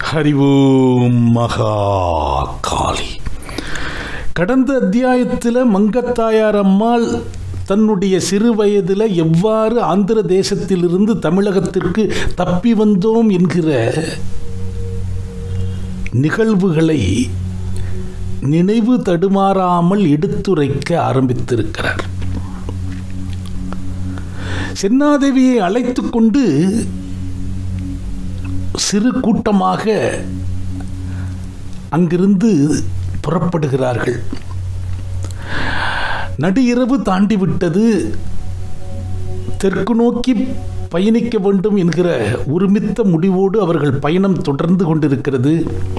ஹரிவோம் மகா காளி. கடந்த அத்தியாயத்தில் மங்கத்தாயார் அம்மாள் தன்னுடைய சிறு வயதில் எவ்வாறு ஆந்திர தேசத்திலிருந்து தமிழகத்திற்கு தப்பி வந்தோம் என்கிற நிகழ்வுகளை நினைவு தடுமாறாமல் எடுத்துரைக்க ஆரம்பித்திருக்கிறார். சென்னாதேவியை அழைத்து கொண்டு சிறு கூட்டமாக அங்கிருந்து புறப்படுகிறார்கள். நடு இரவு தாண்டிவிட்டது. தெற்கு நோக்கி பயணிக்க வேண்டும் என்கிற ஒருமித்த முடிவோடு அவர்கள் பயணம் தொடர்ந்து கொண்டிருக்கிறது.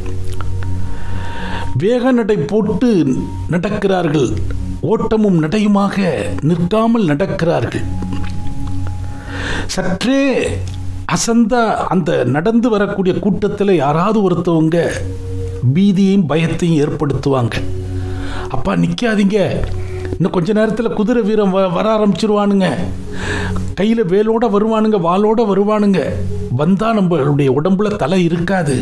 வேக நடை போட்டு நடக்கிறார்கள். ஓட்டமும் நடையுமாக நிற்காமல் நடக்கிறார்கள். சற்றே அசந்த அந்த நடந்து வரக்கூடிய கூட்டத்தில் யாராவது ஒருத்தவங்க பீதியையும் பயத்தையும் ஏற்படுத்துவாங்க. அப்பா நிற்காதீங்க, இன்னும் கொஞ்ச நேரத்தில் குதிரை வீரம் வர ஆரம்பிச்சிருவானுங்க, கையில் வேலோட வருவானுங்க, வாளோட வருவானுங்க, வந்தால் நம்மளுடைய உடம்புல தலை இருக்காது,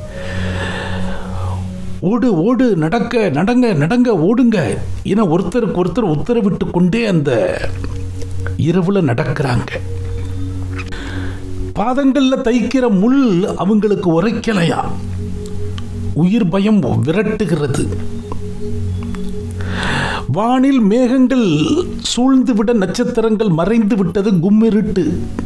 ஓடு ஓடு, நடங்க ஓடுங்க என ஒருத்தருக்கு ஒருத்தர் உத்தரவிட்டு கொண்டே அந்த இரவில் நடக்கிறாங்க. பாதங்களில் தைக்கிற முள் அவங்களுக்கு உரைக்கலையா, உயிர் பயம் விரட்டுகிறது. வானில் மேகங்கள் சூழ்ந்துவிட நட்சத்திரங்கள் மறைந்து விட்டது. கும்மிருட்டு.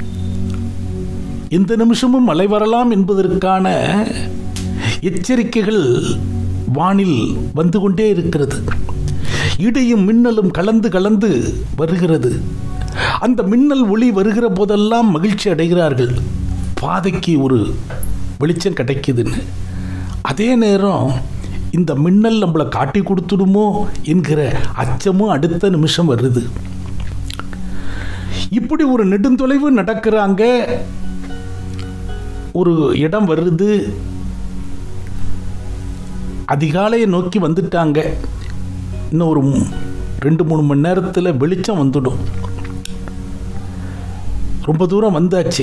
இந்த நிமிஷமும் மழை வரலாம் என்பதற்கான எச்சரிக்கைகள் வானில் வந்து கொண்டே இருக்கிறது. இடியும் மின்னலும் கலந்து கலந்து வருகிறது. அந்த மின்னல் ஒளி வருகிற போதெல்லாம் மகிழ்ச்சி அடைகிறார்கள், பாதைக்கு ஒரு வெளிச்சம் கிடைக்குதுன்னு. அதே நேரம் இந்த மின்னல் நம்மளை காட்டி கொடுத்துடுமோ என்கிற அச்சமும் அடுத்த நிமிஷம் வருது. இப்படி ஒரு நெடுந்தொலைவு நடக்கிறாங்க. ஒரு இடம் வருது. அதிகாலையை நோக்கி வந்துட்டாங்க. இன்னும் ஒரு 2-3 மணி நேரத்தில் வெளிச்சம் வந்துடும். ரொம்ப தூரம் வந்தாச்சு.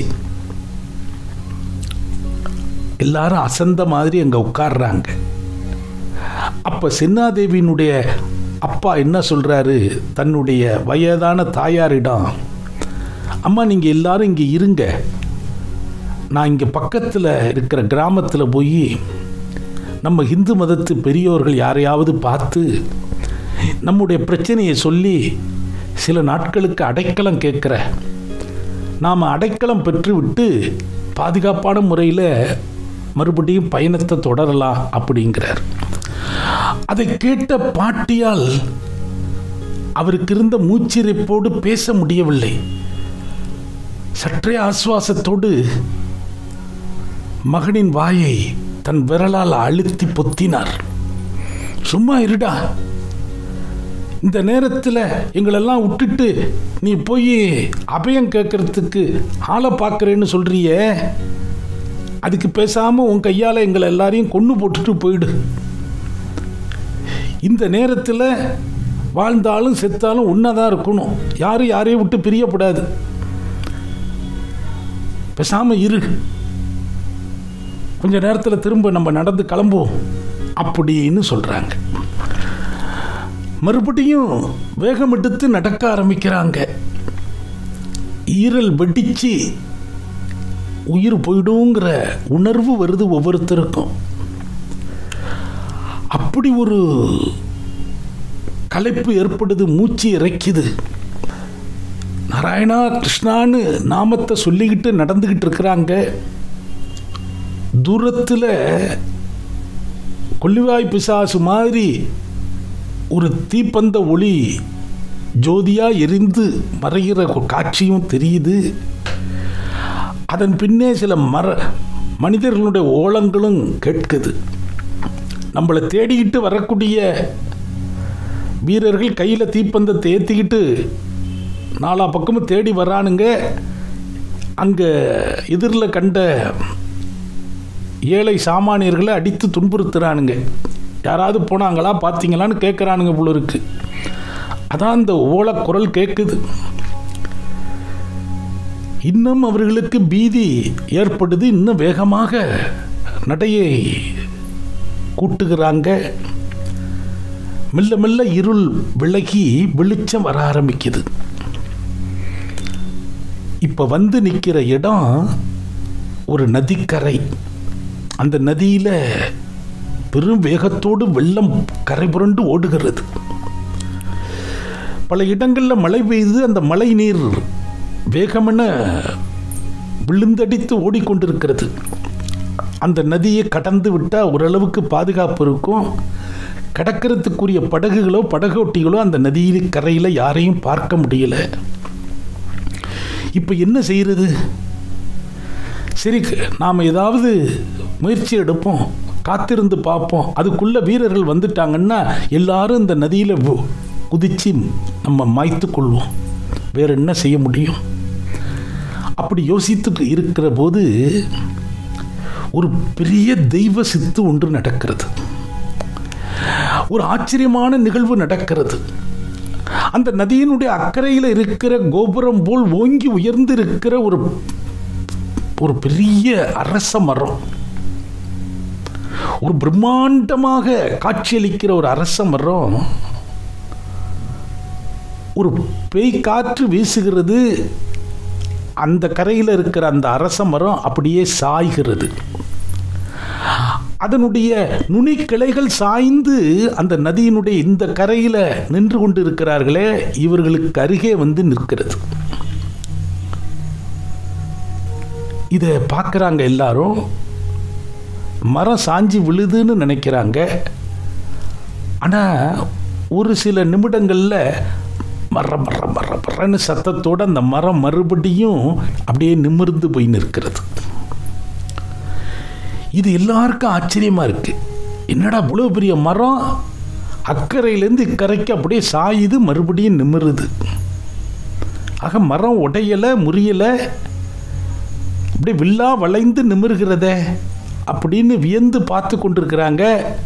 எல்லாரும் அசந்த மாதிரி அங்கே உட்கார்றாங்க. அப்போ சென்னாதேவியினுடைய அப்பா என்ன சொல்கிறாரு, தன்னுடைய வயதான தாயாரிடம், அம்மா நீங்கள் எல்லாரும் இங்கே இருங்க, நான் இங்கே பக்கத்தில் இருக்கிற கிராமத்தில் போய் நம்ம இந்து மதத்து பெரியோர்கள் யாரையாவது பார்த்து நம்முடைய பிரச்சனையை சொல்லி சில நாட்களுக்கு அடைக்கலம் கேட்குறேன். நாம் அடைக்கலம் பெற்றுவிட்டு பாதுகாப்பான முறையில் மறுபடியும் பயணத்தை தொடரலாம் அப்படிங்கிறார். அதை கேட்ட பாட்டியால் அவருக்கு இருந்த மூச்சிறைப்போடு பேச முடியவில்லை. சற்றே ஆசுவாசத்தோடு மகனின் வாயை தன் விரலால் அழுத்தி பொத்தினார். சும்மா இருடா, இந்த நேரத்தில் எங்களெல்லாம் விட்டுட்டு நீ போய் அபயம் கேட்கறதுக்கு ஆளை பார்க்குறேன்னு சொல்கிறியே, அதுக்கு பேசாமல் உன் கையால் எங்களை எல்லாரையும் கொன்று போட்டுட்டு போயிடு. இந்த நேரத்தில் வாழ்ந்தாலும் செத்தாலும் ஒன்றாதான் இருக்கணும், யாரும் யாரையும் விட்டு பிரியப்படாது, பேசாமல் இரு, கொஞ்ச நேரத்தில் திரும்ப நம்ம நடந்து கிளம்புவோம் அப்படின்னு சொல்கிறாங்க. மறுபடியும் வேகம் எடுத்து நடக்க ஆரம்பிக்கிறாங்க. ஈரல் வெடிச்சு உயிர் போயிடுங்கிற உணர்வு வருது ஒவ்வொருத்தருக்கும். அப்படி ஒரு களைப்பு ஏற்படுது, மூச்சு இறைக்குது. நாராயணா கிருஷ்ணான்னு நாமத்தை சொல்லிக்கிட்டு நடந்துக்கிட்டு இருக்கிறாங்க. தூரத்தில் கொள்ளிவாய் பிசாசு மாதிரி ஒரு தீப்பந்த ஒளி ஜோதியாக எரிந்து மறைகிற காட்சியும் தெரியுது. அதன் பின்னே சில மனிதர்களுடைய ஓலங்களும் கேட்குது. நம்மளை தேடிக்கிட்டு வரக்கூடிய வீரர்கள் கையில் தீப்பந்தத்தை ஏற்றிக்கிட்டு நாலா பக்கமும் தேடி வரானுங்க. அங்கே எதிரில் கண்ட ஏழை சாமானியர்களை அடித்து துன்புறுத்துறானுங்க. யாராவது போனாங்களா பார்த்தீங்களான்னு கேட்குறானுங்க போல இருக்கு. அதான் அந்த ஓலக்குரல் கேட்குது. இன்னும் அவர்களுக்கு பீதி ஏற்படுது. இன்னும் வேகமாக நடையை கூட்டுகிறாங்க. மெல்ல மெல்ல இருள் விலகி வெளிச்சம் வர ஆரம்பிக்குது. இப்போ வந்து நிற்கிற இடம் ஒரு நதிக்கரை. அந்த நதியில் பெரும் வேகத்தோடு வெள்ளம் கரை புரண்டு ஓடுகிறது. பல இடங்களில் மழை பெய்து அந்த மழை நீர் வேகமென விழுந்தடித்து ஓடிக்கொண்டிருக்கிறது. அந்த நதியை கடந்து விட்டால் ஓரளவுக்கு பாதுகாப்பு இருக்கும். கடக்கிறதுக்குரிய படகுகளோ படகோட்டிகளோ அந்த நதியில் கரையில் யாரையும் பார்க்க முடியல. இப்போ என்ன செய்கிறது? சரி, நாம் ஏதாவது முயற்சி எடுப்போம், காத்திருந்து பார்ப்போம். அதுக்குள்ளே வீரர்கள் வந்துட்டாங்கன்னா எல்லாரும் இந்த நதியில் குதித்து நம்ம மாய்த்து கொள்வோம். வேறு என்ன செய்ய முடியும்? அப்படி யோசித்து இருக்கிற போது ஒரு பெரிய தெய்வ சித்து ஒன்று நடக்கிறது. ஒரு ஆச்சரியமான நிகழ்வு நடக்கிறது. அந்த நதியினுடைய அக்கறையில் இருக்கிற கோபுரம் போல் ஓங்கி உயர்ந்து இருக்கிற ஒரு பெரிய அரச மரம், ஒரு பிரம்மாண்டமாக காட்சியளிக்கிற ஒரு அரச மரம், ஒரு பேய் காற்று வீசுகிறது. அந்த கரையில் இருக்கிற அந்த அரச மரம் அப்படியே சாய்கிறது. அதனுடைய நுனி கிளைகள் சாய்ந்து அந்த நதியினுடைய இந்த கரையில் நின்று கொண்டு இருக்கிறார்களே, இவர்களுக்கு அருகே வந்து நிற்கிறது. இதை பார்க்குறாங்க எல்லாரும். மரம் சாஞ்சி விழுதுன்னு நினைக்கிறாங்க. ஆனால் ஒரு சில நிமிடங்களில் மரன்னு சத்தத்தோடு அந்த மரம் மறுபடியும் அப்படியே நிமிர்ந்து போய் நிற்கிறது. இது எல்லாருக்கும் ஆச்சரியமாக இருக்குது. என்னடா இவ்வளோ பெரிய மரம் அக்கறையிலேருந்து இக்கரைக்கு அப்படியே சாயுது, மறுபடியும் நிமிருது. ஆக மரம் உடையலை, முறியலை, அப்படியே வில்லா வளைந்து நிமிர்கிறதே அப்படின்னு வியந்து பார்த்து கொண்டிருக்கிறாங்க.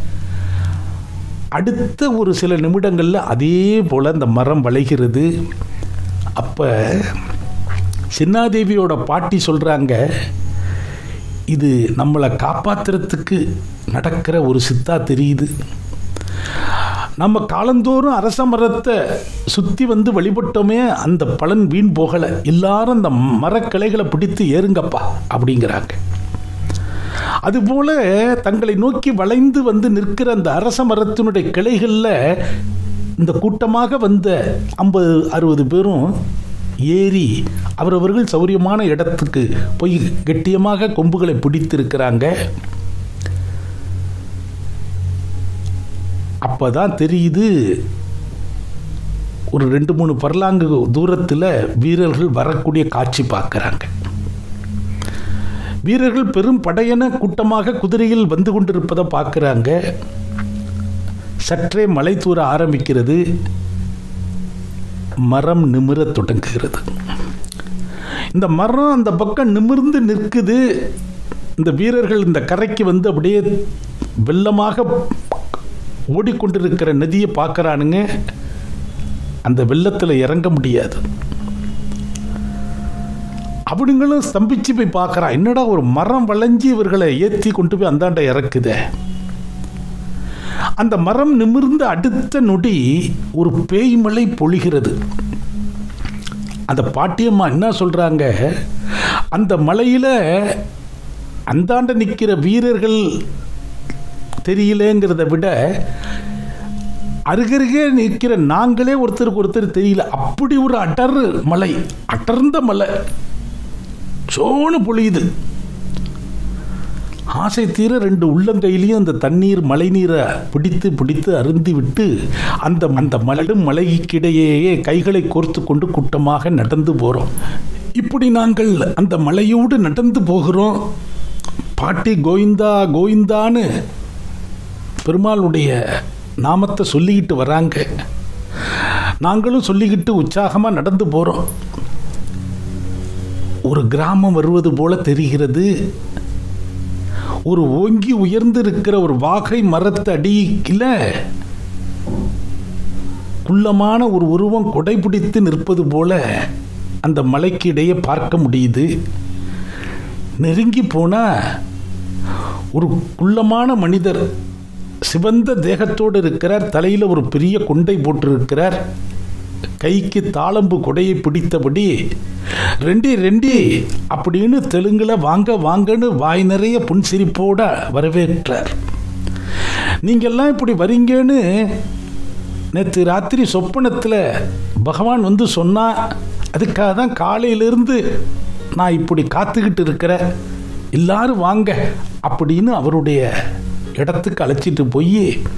அடுத்த ஒரு சில நிமிடங்களில் அதே போல் அந்த மரம் வளைகிறது. அப்போ சின்னாதேவியோட பாட்டி சொல்கிறாங்க, இது நம்மளை காப்பாற்றுறதுக்கு நடக்கிற ஒரு சித்தா தெரியுது. நம்ம காலந்தோறும் அரச மரத்தை சுற்றி வந்து வழிபட்டோமே, அந்த பலன் வீண் போகலை. எல்லாரும் அந்த மரக்கிளைகளை பிடித்து ஏறுங்கப்பா அப்படிங்கிறாங்க. அதுபோல் தங்களை நோக்கி வளைந்து வந்து நிற்கிற அந்த அரச மரத்தினுடைய கிளைகளில் இந்த கூட்டமாக வந்த 50-60 பேரும் ஏறி அவரவர்கள் சௌரியமான இடத்துக்கு போய் கெட்டியமாக கொம்புகளை பிடித்திருக்கிறாங்க. அப்போதான் தெரியுது, ஒரு 2-3 பர்லாங்கு தூரத்தில் வீரர்கள் வரக்கூடிய காட்சி பார்க்குறாங்க. வீரர்கள் பெரும் படையென கூட்டமாக குதிரையில் வந்து கொண்டிருப்பதை பார்க்குறாங்க. சற்றே மலை தூர ஆரம்பிக்கிறது. மரம் நிமிர தொடங்குகிறது. இந்த மரம் அந்த பக்கம் நிமிர்ந்து நிற்குது. இந்த வீரர்கள் இந்த கரைக்கு வந்து அப்படியே வெள்ளமாக ஓடிக்கொண்டிருக்கிற நதியை பார்க்குறானுங்க. அந்த வெள்ளத்தில் இறங்க முடியாது. அப்படிங்களும் ஸ்தம்பிச்சு போய் பார்க்குறான். என்னடா ஒரு மரம் வளைஞ்சி இவர்களை ஏற்றி கொண்டு போய் அந்தாண்ட இறக்குதே. அந்த மரம் நிமிர்ந்த அடுத்த நொடி ஒரு பேய் மழை பொழிகிறது. அந்த பாட்டியம்மா என்ன சொல்கிறாங்க, அந்த மலையில் அந்தாண்ட நிற்கிற வீரர்கள் தெரியலங்கிறத விட அருகருகே நிற்கிற நாங்களே ஒருத்தருக்கு ஒருத்தர் தெரியல. அப்படி ஒரு மலை, அடர்ந்த மலை சோனு பொழியுது. ஆசை தீர 2 உள்ளங்கையிலையும் அந்த தண்ணீர் மழை நீரை பிடித்து அருந்தி விட்டு அந்த மலைக்கிடையே கைகளை கோர்த்து கொண்டு கூட்டமாக நடந்து போகிறோம். இப்படி நாங்கள் அந்த மலையோடு நடந்து போகிறோம். பாட்டி கோவிந்தா கோவிந்தான்னு பெருமாளுடைய நாமத்தை சொல்லிக்கிட்டு வராங்க. நாங்களும் சொல்லிக்கிட்டு உற்சாகமாக நடந்து போகிறோம். ஒரு கிராமம் வருவது போல தெரிகிறது. ஒரு ஓங்கி உயர்ந்து இருக்கிற ஒரு வாகை மரத்து அடியில் குள்ளமான ஒரு உருவம் கொடை பிடித்து நிற்பது போல அந்த மலைக்கு இடையே பார்க்க முடியுது. நெருங்கி போனால் ஒரு குள்ளமான மனிதர், சிவந்த தேகத்தோடு இருக்கிறார். தலையில் ஒரு பெரிய கொண்டை போட்டிருக்கிறார். கைக்கு தாளம்பு கொடையை பிடித்தபடி ரெண்டி ரெண்டி அப்படின்னு தெலுங்குல வாங்க வாங்கன்னு வாய் நிறைய புன்சிரிப்போட வரவேற்றார். நீங்கள்லாம் இப்படி வரீங்கன்னு நேற்று ராத்திரி சொப்பனத்தில் பகவான் வந்து சொன்னா, அதுக்காக தான் காலையிலிருந்து நான் இப்படி காத்துக்கிட்டு இருக்கிறேன், எல்லாரும் வாங்க அப்படின்னு அவருடைய இடத்துக்கு அழைச்சிட்டு போய்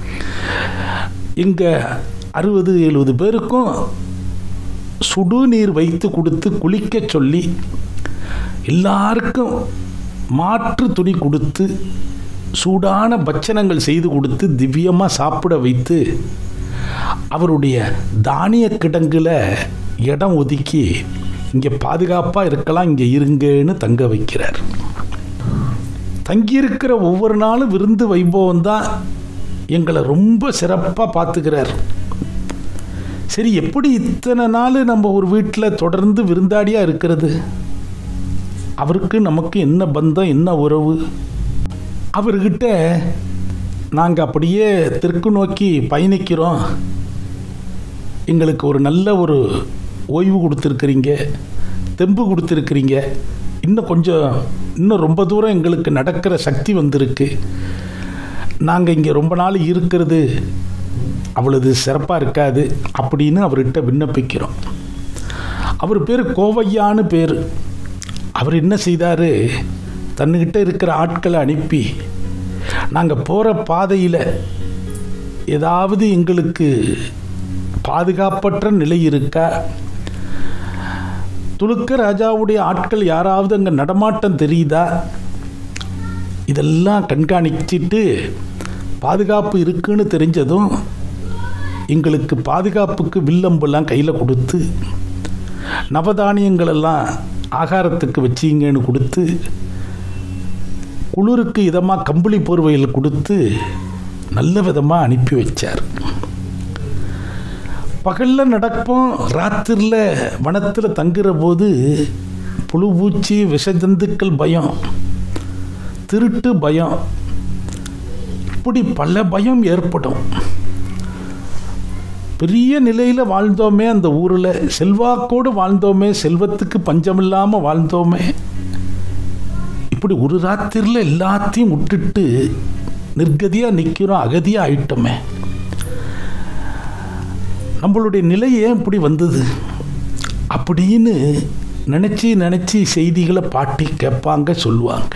இங்கே 60-70 பேருக்கும் சுடுநீர் வைத்து கொடுத்து குளிக்க சொல்லி, எல்லாருக்கும் மாற்று துணி கொடுத்து, சூடான பட்சணங்கள் செய்து கொடுத்து, திவ்யமாக சாப்பிட வைத்து, அவருடைய தானிய கிடங்குல இடம் ஒதுக்கி இங்கே பாதுகாப்பாக இருக்கலாம், இங்கே இருங்கன்னு தங்க வைக்கிறார். தங்கியிருக்கிற ஒவ்வொரு நாளும் விருந்து வைபவம் தான் எங்களை ரொம்ப சிறப்பாக பார்த்துக்கிறார். சரி, எப்படி இத்தனை நாள் நம்ம ஒரு வீட்டில் தொடர்ந்து விருந்தாடியாக இருக்கிறது? அவருக்கு நமக்கு என்ன பந்தம், என்ன உறவு? அவர்கிட்ட நாங்கள் அப்படியே தெற்கு நோக்கி பயணிக்கிறோம், எங்களுக்கு ஒரு நல்ல ஒரு ஓய்வு கொடுத்துருக்குறீங்க, தெம்பு கொடுத்துருக்குறீங்க, இன்னும் ரொம்ப தூரம் எங்களுக்கு நடக்கிற சக்தி வந்திருக்கு, நாங்கள் இங்கே ரொம்ப நாள் இருக்கிறது அவ்வளவு சிறப்பாக இருக்காது அப்படின்னு அவர்கிட்ட விண்ணப்பிக்கிறோம். அவர் பேர் கோவையான்னு பேர். அவர் என்ன செய்தார், தன்னுக்கிட்ட இருக்கிற ஆட்களை அனுப்பி, நாங்கள் போகிற பாதையில் ஏதாவது எங்களுக்கு பாதுகாப்பற்ற நிலை இருக்கா, துலுக்க ராஜாவுடைய ஆட்கள் யாராவது அங்கே நடமாட்டம் தெரியுதா, இதெல்லாம் கண்காணிச்சிட்டு பாதுகாப்பு இருக்குன்னு தெரிஞ்சதும் எங்களுக்கு பாதுகாப்புக்கு வில்லம்பெல்லாம் கையில் கொடுத்து, நவதானியங்களெல்லாம் ஆகாரத்துக்கு வச்சிங்கன்னு கொடுத்து, குளிருக்கு இதமாக கம்பளி போர்வையில் கொடுத்து நல்ல விதமாக அனுப்பி வச்சார். பகலில் நடப்போம், ராத்திரியில் வனத்தில் தங்குற போது புழு பூச்சி விஷஜந்துக்கள் பயம், திருட்டு பயம், இப்படி பல பயம் ஏற்படும். பெரிய நிலையில் வாழ்ந்தோமே, அந்த ஊரில் செல்வாக்கோடு வாழ்ந்தோமே, செல்வத்துக்கு பஞ்சமில்லாமல் வாழ்ந்தோமே, இப்படி ஒரு ராத்திரியில் எல்லாத்தையும் விட்டுட்டு நிர்கதியாக நிற்கிறோம், அகதியாக ஆயிட்டோமே, நம்மளுடைய நிலை ஏன் இப்படி வந்தது அப்படின்னு நினச்சி செய்திகளை பாட்டி கேட்பாங்க, சொல்லுவாங்க.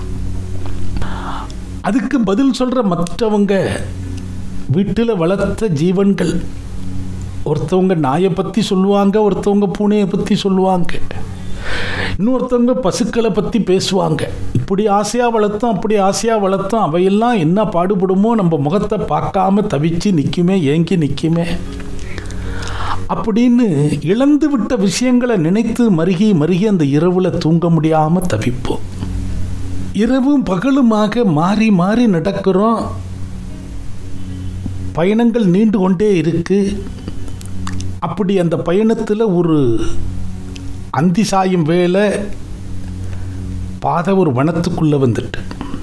அதுக்கு பதில் சொல்கிற மற்றவங்க வீட்டில் வளர்த்த ஜீவன்கள், ஒருத்தவங்க நாயை பற்றி சொல்லுவாங்க, ஒருத்தவங்க பூனையை பற்றி சொல்லுவாங்க, இன்னொருத்தவங்க பசுக்களை பற்றி பேசுவாங்க. இப்படி ஆசையாக வளர்த்தோம், அப்படி ஆசையாக வளர்த்தோம், அவையெல்லாம் என்ன பாடுபடுமோ, நம்ம முகத்தை பார்க்காம தவிச்சு நிற்குமே, ஏங்கி நிற்குமே அப்படின்னு இழந்து விட்ட விஷயங்களை நினைத்து மருகி அந்த இரவில் தூங்க முடியாமல் தவிப்போம். இரவும் பகலுமாக மாறி மாறி நடக்கிறோம். பயணங்கள் நீண்டு கொண்டே இருக்கு. அப்படி அந்த பயணத்தில் ஒரு அந்தி சாயும் வேளை பாதை ஒரு வனத்துக்குள்ளே வந்துட்டு,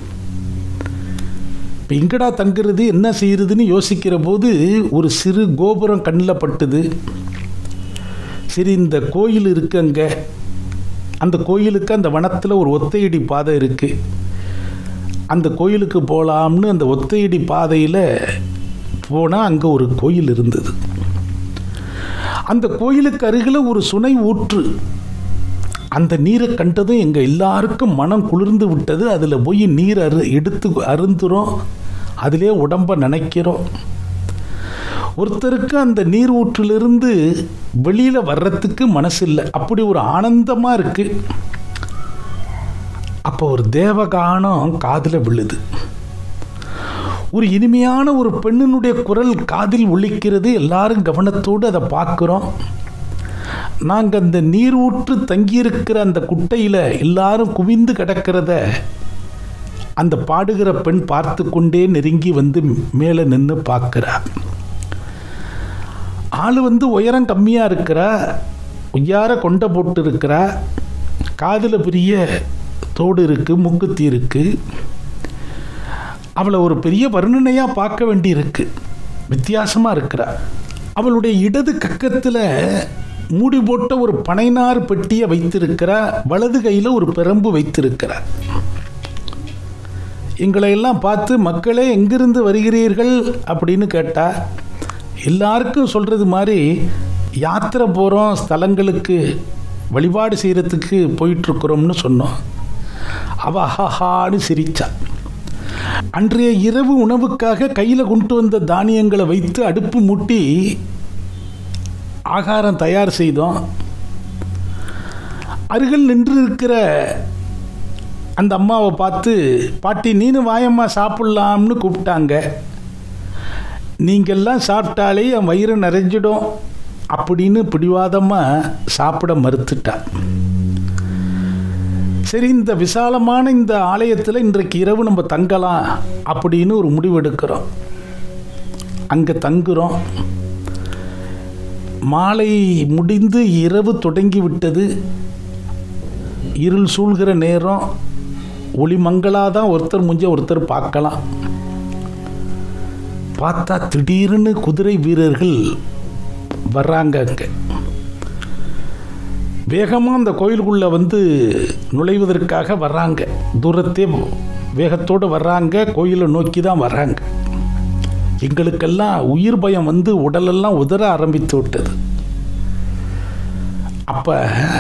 இப்போ எங்கடா தங்குறது, என்ன செய்யறதுன்னு யோசிக்கிற போது ஒரு சிறு கோபுரம் கண்ணில் பட்டுது. சரி, இந்த கோயில் இருக்கு அங்கே, அந்த கோயிலுக்கு அந்த வனத்தில் ஒரு ஒத்தையடி பாதை இருக்குது, அந்த கோயிலுக்கு போகலாம்னு அந்த ஒத்தையடி பாதையில் போனால் அங்கே ஒரு கோயில் இருந்தது. அந்த கோயிலுக்கு அருகில் ஒரு சுனை ஊற்று. அந்த நீரை கண்டதும் எங்கள் எல்லாருக்கும் மனம் குளிர்ந்து விட்டது. அதில் போய் நீர் எடுத்து அருந்துகிறோம், அதிலே உடம்பை நினைக்கிறோம். ஒருத்தருக்கு அந்த நீர் ஊற்றிலிருந்து வெளியில் வர்றதுக்கு மனசு இல்லை, அப்படி ஒரு ஆனந்தமாக இருக்குது. அப்போ ஒரு தேவகானம் காதில் விழுது. ஒரு இனிமையான ஒரு பெண்ணினுடைய குரல் காதில் ஒலிக்கிறது. எல்லாரும் கவனத்தோடு அதை பார்க்குறோம். நாங்கள் அந்த நீர் ஊற்று தங்கியிருக்கிற அந்த குட்டையில் எல்லாரும் குவிந்து கிடக்கிறத அந்த பாடுகிற பெண் பார்த்து கொண்டே நெருங்கி வந்து மேலே நின்று பார்க்குறா. ஆள் உயரம் கம்மியாக இருக்கிறா, ஒய்யார கொண்டை போட்டு இருக்கிறா, காதில் பெரிய தோடு இருக்குது, மூக்குத்தி இருக்குது. அவளை ஒரு பெரிய வர்ணனையாக பார்க்க வேண்டி இருக்கு. வித்தியாசமாக இருக்கிறா. அவளுடைய இடது கக்கத்தில் மூடி போட்ட ஒரு பனைநார் பெட்டியை வைத்திருக்கிறார். வலது கையில் ஒரு பிரம்பு வைத்திருக்கிறார். எங்களை எல்லாம் பார்த்து, மக்களே எங்கிருந்து வருகிறீர்கள் அப்படின்னு கேட்டால், எல்லாருக்கும் சொல்கிறது மாதிரி யாத்திரை போகிறோம், ஸ்தலங்களுக்கு வழிபாடு செய்கிறதுக்கு போயிட்டுருக்குறோம்னு சொன்னோம். அவள் ஆஹான்னு சிரிச்சா. அன்றைய இரவு உணவுக்காக கையில் கொண்டு வந்த தானியங்களை வைத்து அடுப்பு மூட்டி ஆகாரம் தயார் செய்தோம். அருகில் நின்று இருக்கிற அந்த அம்மாவை பார்த்து, பாட்டி நீனு வாயம்மா சாப்பிட்லாம்னு கூப்பிட்டாங்க. நீங்கள்லாம் சாப்பிட்டாலே என் வயிறு நிறைஞ்சிடும் அப்படின்னு பிடிவாதமாக சாப்பிட மறுத்துட்டா. சரி, இந்த விசாலமான இந்த ஆலயத்தில் இன்றைக்கு இரவு நம்ம தங்கலாம் அப்படின்னு ஒரு முடிவெடுக்கிறோம். அங்கே தங்குறோம். மாலை முடிந்து இரவு தொடங்கி விட்டது. இருள் சூழ்கிற நேரம். ஒளி மங்களாக தான் ஒருத்தர் முஞ்ச ஒருத்தர் பார்க்கலாம். பார்த்தா திடீர்னு குதிரை வீரர்கள் வர்றாங்க. அங்கே வேகமாக அந்த கோயிலுக்குள்ளே வந்து நுழைவதற்காக வர்றாங்க. தூரத்தே வேகத்தோடு வர்றாங்க. கோயிலை நோக்கி தான் வர்றாங்க. எங்களுக்கெல்லாம் உயிர் பயம் வந்து உடலெல்லாம் உதற ஆரம்பித்து விட்டது. அப்போ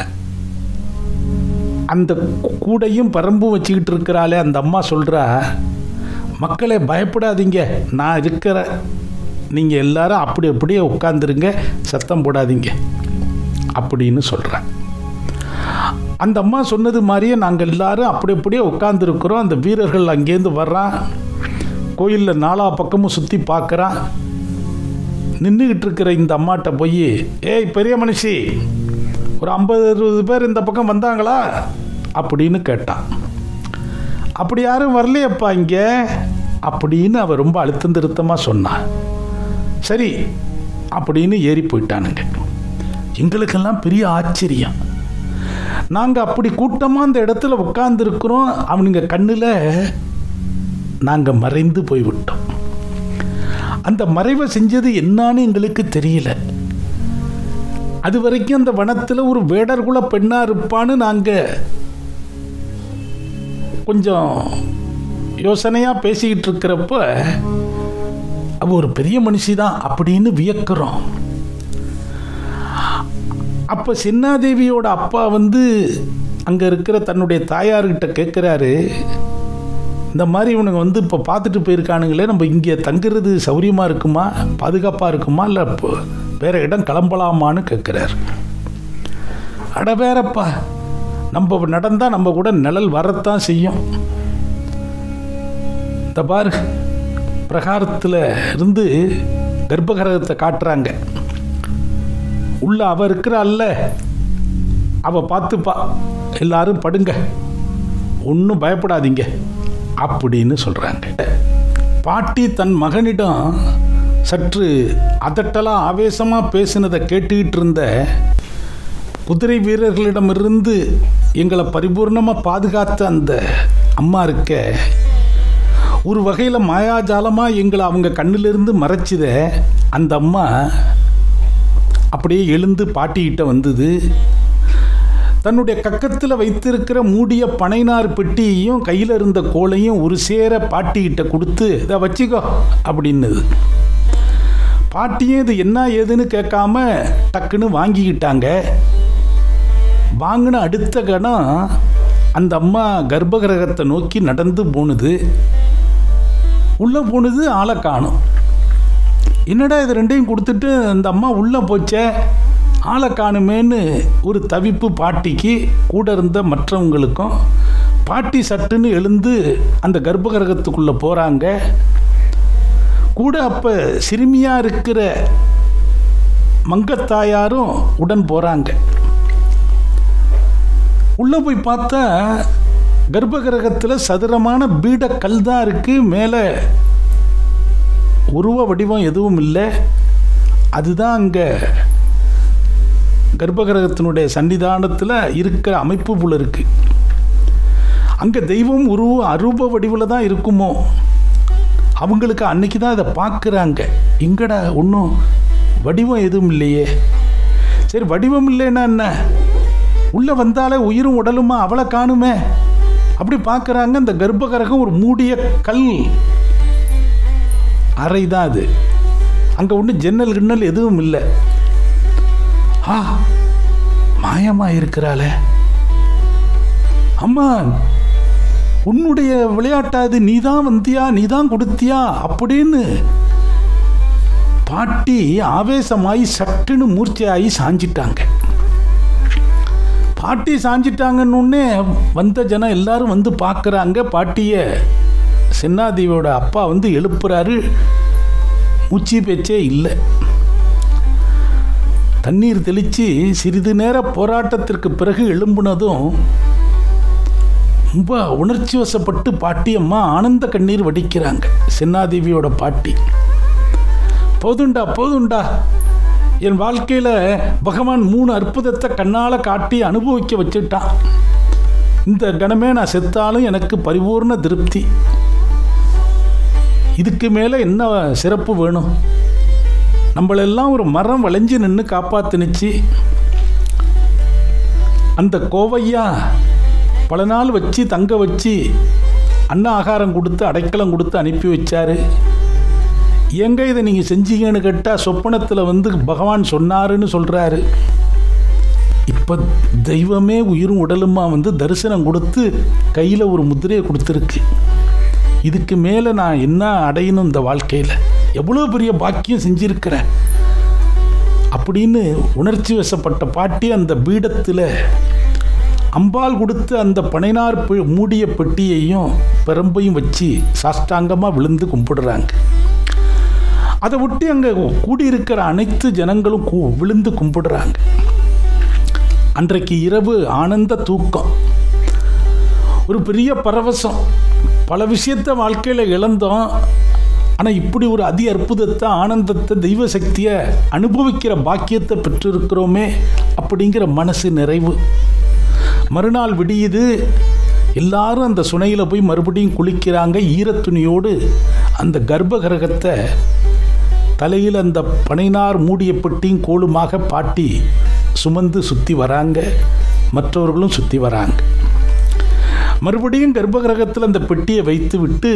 அந்த கூடையும் பரம்பும் வச்சுக்கிட்டு இருக்கிறாளே அந்த அம்மா சொல்கிறா, மக்களே பயப்படாதீங்க, நான் இருக்கிறேன், நீங்கள் எல்லாரும் அப்படி அப்படியே உட்காந்துருங்க, சத்தம் போடாதீங்க அப்படின்னு சொல்கிறேன். அந்த அம்மா சொன்னது மாதிரியே நாங்கள் எல்லாரும் அப்படி அப்படியே உட்காந்துருக்குறோம். அந்த வீரர்கள் அங்கேருந்து வர்றான். கோயிலில் நாலா பக்கமும் சுற்றி பார்க்குறான். நின்றுக்கிட்டு இருக்கிற இந்த அம்மாட்ட போய், ஏய் பெரிய மனுஷி, ஒரு 50-60 பேர் இந்த பக்கம் வந்தாங்களா அப்படின்னு கேட்டான். அப்படி யாரும் வரலையப்பா இங்கே அப்படின்னு அவன் ரொம்ப அழுத்தம் திருத்தமாக சொன்னான். சரி அப்படின்னு ஏறி போயிட்டானுங்க. எங்களுக்கெல்லாம் பெரிய ஆச்சரியம். நாங்கள் அப்படி கூட்டமாக அந்த இடத்துல உட்கார்ந்துருக்குறோம். அவனுங்க கண்ணில் நாங்கள் மறைந்து போய்விட்டோம். அந்த மறைவை செஞ்சது என்னான்னு எங்களுக்கு தெரியல. அது வரைக்கும் அந்த வனத்தில் ஒரு வேடர்குல பெண்ணாக இருப்பான்னு நாங்கள் கொஞ்சம் யோசனையாக பேசிக்கிட்டு இருக்கிறப்ப அவள் ஒரு பெரிய மனுஷி தான் அப்படின்னு வியக்கிறோம். அப்போ சின்னாதேவியோட அப்பா வந்து அங்கே இருக்கிற தன்னுடைய தாயார்கிட்ட கேட்குறாரு, இந்த மாதிரி இவனுங்க வந்து இப்போ பார்த்துட்டு போயிருக்கானுங்களே, நம்ம இங்கே தங்குறது சௌரியமாக இருக்குமா, பாதுகாப்பாக இருக்குமா, இல்லை வேறு இடம் கிளம்பலாமான்னு கேட்குறாரு. அட வேறப்பா, நம்ம நடந்தால் நம்ம கூட நிழல் வரத்தான் செய்யும். இந்த பாரு, பிரகாரத்தில் இருந்து கர்ப்பகிரகத்தை காட்டுறாங்க. உள்ள அவ இருக்கிறாள்ல, அவ பார்த்துப்பா, எல்லாரும் படுங்க, ஒன்றும் பயப்படாதீங்க அப்படின்னு சொல்கிறாங்க. பாட்டி தன் மகனிடம் சற்று அதட்டலாம் ஆவேசமாக பேசினதை கேட்டுக்கிட்டு இருந்த குதிரை வீரர்களிடமிருந்து எங்களை பரிபூர்ணமாக பாதுகாத்த அந்த அம்மா இருக்க, ஒரு வகையில் மாயாஜாலமாக எங்களை அவங்க கண்ணிலிருந்து மறைச்சித அந்த அம்மா அப்படியே எழுந்து பாட்டிக்கிட்ட வந்தது. தன்னுடைய கக்கத்தில் வைத்திருக்கிற மூடிய பனைநார் பெட்டியையும் கையில் இருந்த கோலையும் ஒரு சேர பாட்டிக்கிட்ட கொடுத்து, இதை வச்சுக்கோ அப்படின்னுது. பாட்டியும் இது என்ன ஏதுன்னு கேட்காம டக்குன்னு வாங்கிக்கிட்டாங்க. வாங்கின அடுத்த கணம் அந்த அம்மா கர்ப்பகிரகத்தை நோக்கி நடந்து போனது. உள்ளே போனது, ஆளை காணும். என்னடா இது ரெண்டையும் கொடுத்துட்டு அந்த அம்மா உள்ளே போச்சே, ஆளை காணுமேன்னு ஒரு தவிப்பு பாட்டிக்கு, கூட இருந்த மற்றவங்களுக்கும். பாட்டி சட்டுன்னு எழுந்து அந்த கர்ப்பகிரகத்துக்குள்ளே போகிறாங்க. கூட அப்போ சிறுமியாக இருக்கிற மங்கத்தாயாரும் உடன் போகிறாங்க. உள்ளே போய் பார்த்தா கர்ப்பகிரகத்தில் சதுரமான பீடக்கல் தான் இருக்குது. மேலே உருவ வடிவம் எதுவும் இல்லை. அதுதான் அங்கே கர்ப்பகிரகத்தினுடைய சன்னிதானத்தில் இருக்கிற அமைப்பு போல இருக்குது. அங்கே தெய்வம் அரூப வடிவில் தான் இருக்குமோ அவங்களுக்கு அன்னைக்கு தான் அதை பார்க்குறாங்க. எங்கடா ஒன்றும் வடிவம் எதுவும் இல்லையே. சரி, வடிவம் இல்லைன்னா என்ன, உள்ளே வந்தாலே உயிரும் உடலுமா, அவளை காணுமே. அப்படி பார்க்குறாங்க. அந்த கர்ப்பகிரகம் ஒரு மூடிய கல் அறை தான் அது. அங்கே ஒன்றும் ஜன்னல் கிண்ணல் எதுவும் இல்லை. மாயமா இருக்கிறாளே, அம்மா உன்னுடைய விளையாட்டாது, நீ தான் வந்தியா, நீ தான் கொடுத்தியா அப்படின்னு பாட்டி ஆவேசமாகி சட்டுன்னு மூர்ச்சையாகி சாஞ்சிட்டாங்க. பாட்டி சாஞ்சிட்டாங்கன்னு வந்த ஜனம் எல்லாரும் வந்து பார்க்குறாங்க. பாட்டியை சின்னாதேவியோட அப்பா வந்து எழுப்புறாரு. மூச்சு பேச்சே இல்லை. தண்ணீர் தெளித்து சிறிது நேர போராட்டத்திற்கு பிறகு எழும்புனதும் ரொம்ப உணர்ச்சி வசப்பட்டு பாட்டி அம்மா ஆனந்த கண்ணீர் வடிக்கிறாங்க. சின்னாதேவியோட பாட்டி, போதுண்டா போதுண்டா, என் வாழ்க்கையில் பகவான் 3 அற்புதத்தை கண்ணால் காட்டி அனுபவிக்க வச்சுட்டான். இந்த கணமே நான் செத்தாலும் எனக்கு பரிபூர்ண திருப்தி. இதுக்கு மேலே என்ன சிறப்பு வேணும்? நம்மளெல்லாம் ஒரு மரம் வளைஞ்சு நின்று காப்பாத்துனுச்சு. அந்த கோவையா பல நாள் வச்சு தங்க வச்சு அன்ன ஆகாரம் கொடுத்து அடைக்கலம் கொடுத்து அனுப்பி வச்சாரு. எங்க இதை நீங்கள் செஞ்சீங்கன்னு கேட்டால் சொப்பனத்தில் வந்து பகவான் சொன்னாருன்னு சொல்கிறாரு. இப்போ தெய்வமே உயிரும் உடலுமா வந்து தரிசனம் கொடுத்து கையில் ஒரு முத்திரையை கொடுத்துருக்கு. இதுக்கு மேலே நான் என்ன அடையணும் இந்த வாழ்க்கையில்? எவ்வளோ பெரிய பாக்கியம் செஞ்சிருக்கிறேன் அப்படின்னு உணர்ச்சி வசப்பட்ட பாட்டி அந்த பீடத்தில் அம்பாள் கொடுத்து அந்த பனைநார் மூடிய பெட்டியையும் பெரம்பையும் வச்சு சாஷ்டாங்கமாக விழுந்து கும்பிடுறாங்க. அதை விட்டு அங்கே கூடியிருக்கிற அனைத்து ஜனங்களும் விழுந்து கும்பிடுறாங்க. அன்றைக்கு இரவு ஆனந்த தூக்கம், ஒரு பெரிய பரவசம். பல விஷயத்தை வாழ்க்கையில் இழந்தோம். ஆனால் இப்படி ஒரு அதி அற்புதத்தை, ஆனந்தத்தை, தெய்வ சக்தியை அனுபவிக்கிற பாக்கியத்தை பெற்றிருக்கிறோமே அப்படிங்கிற மனசு நிறைவு. மறுநாள் விடியுது. எல்லாரும் அந்த சுனையில் போய் மறுபடியும் குளிக்கிறாங்க. ஈரத்துணியோடு அந்த கர்ப்பகிரகத்தை தலையில் அந்த பனைநார் மூடிய பெட்டியும் கோலுமாக பாட்டி சுமந்து சுற்றி வராங்க. மற்றவர்களும் சுற்றி வராங்க. மறுபடியும் கர்ப்பகிரகத்தில் அந்த பெட்டியை வைத்து விட்டு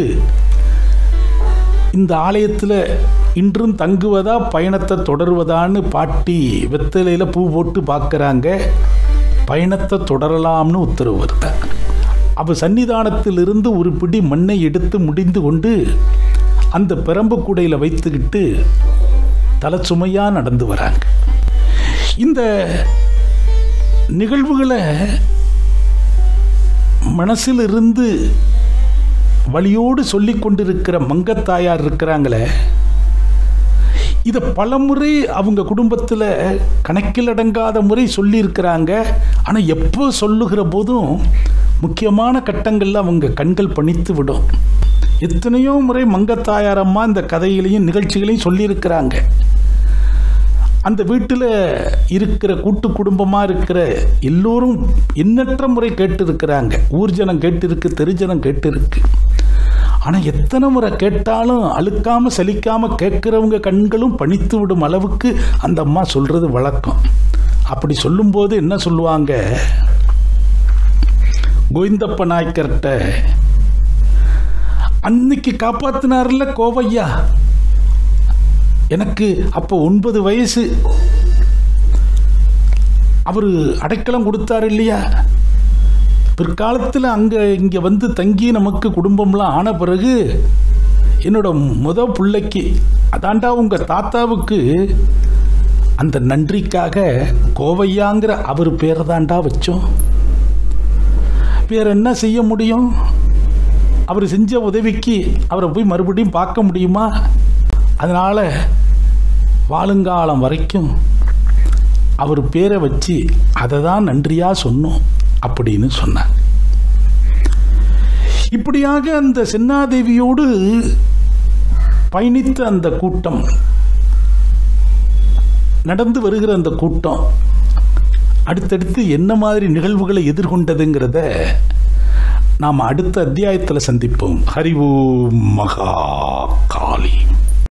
இந்த ஆலயத்தில் இன்றும் தங்குவதா பயணத்தை தொடருவதான்னு பாட்டி வெத்தலையில் பூ போட்டு பார்க்குறாங்க. பயணத்தை தொடரலாம்னு உத்தரவு வருது. அவள் சன்னிதானத்திலிருந்து ஒரு பிடி மண்ணை எடுத்து முடிந்து கொண்டு அந்த பெரம்பு கூடையில் வைத்துக்கிட்டு தலை சுமையாக நடந்து வராங்க. இந்த நிகழ்வுகளை மனசில் இருந்து வழியோடு சொல்லி கொண்டிருக்கிற மங்கத்தாயார் இருக்கிறாங்களே, இதை பலமுறை அவங்க குடும்பத்தில் கணக்கில் அடங்காத முறை சொல்லியிருக்கிறாங்க. ஆனால் எப்போ சொல்லுகிற போதும் முக்கியமான கட்டங்களில் அவங்க கண்கள் பணித்து விடும். எத்தனையோ முறை மங்கத்தாயாரம்மா இந்த கதைகளையும் நிகழ்ச்சிகளையும் சொல்லியிருக்கிறாங்க. அந்த வீட்டில் இருக்கிற கூட்டு குடும்பமாக இருக்கிற எல்லோரும் எண்ணற்ற முறை கேட்டிருக்கிறாங்க. ஊர்ஜனம் கேட்டிருக்கு, தெருஜனம் கேட்டிருக்கு. ஆனால் எத்தனை முறை கேட்டாலும் அழுக்காமல் சலிக்காமல் கேட்குறவங்க கண்களும் பணித்து விடும் அளவுக்கு அந்த அம்மா சொல்கிறது வழக்கம். அப்படி சொல்லும்போது என்ன சொல்லுவாங்க, கோவிந்தப்ப நாயக்கர்கிட்ட அன்னைக்கு காப்பாற்றினார்ல கோவையா, எனக்கு அப்போ 9 வயசு, அவர் அடைக்கலம் கொடுத்தார் இல்லையா, பிற்காலத்தில் இங்கே வந்து தங்கி நமக்கு குடும்பம்லாம் ஆன பிறகு என்னோட பிள்ளைக்கு அதாண்டா உங்கள் தாத்தாவுக்கு அந்த நன்றிக்காக கோவையாங்கிற அவர் பேரை தாண்டா வச்சோம். வேறு என்ன செய்ய முடியும்? அவர் செஞ்ச உதவிக்கு அவரை போய் மறுபடியும் பார்க்க முடியுமா? அதனால் வாழுங்காலம் வரைக்கும் அவர் பேரை வச்சு அதை தான் நன்றியாக சொன்னோம் அப்படின்னு சொன்னார். இப்படியாக அந்த சின்னாதேவியோடு பயணித்த அந்த கூட்டம், நடந்து வருகிற அந்த கூட்டம் அடுத்தடுத்து என்ன மாதிரி நிகழ்வுகளை எதிர்கொண்டதுங்கிறத நாம் அடுத்த அத்தியாயத்தில் சந்திப்போம். ஹரி ஓம் மகா காளி.